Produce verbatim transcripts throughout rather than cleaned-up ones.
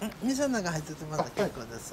店の中入っててまだ結構です。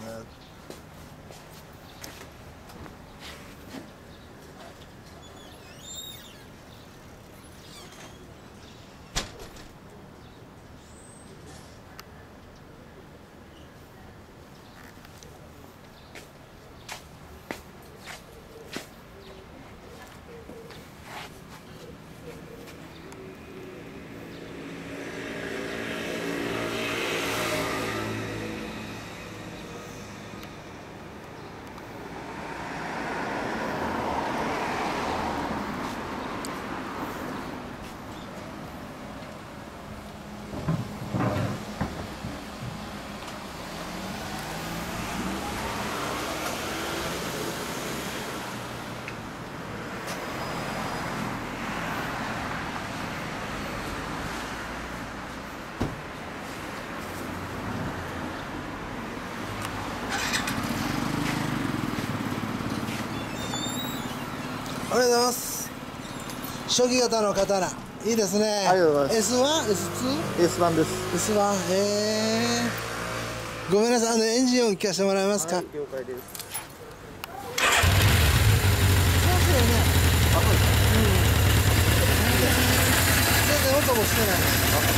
おはようございます。初期型の刀、いいですね。 ありがとうございます。 エスワン、エスツー？ エスワン です。 エスワン、へー。ごめんなさい、あのエンジン音聞かせてもらえますか。 はい、了解です。 そうですよね。あ、そうですか。うん。全然音もしてない。